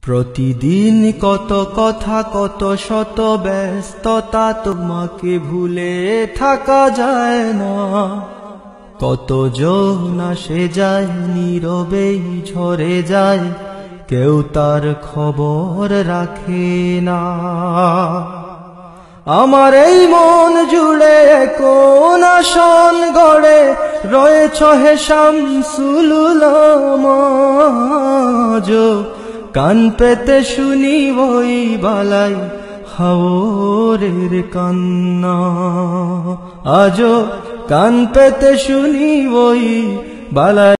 প্রতিদিন কত কথা কত শত ব্যস্ততা, তোমাকে ভুলে থাকা যায় না। কত জন আসে যায় নীরবেই ঝরে যায়, কেউ তার খবর রাখে না। আমার এই মন জুড়ে কোন আসন গড়ে রয়েছ হে শামসুল উলামা। কান পেতে শুনি ওই বালাই হাওরের কান্না, আজো কান পেতে শুনি ওই বালাই।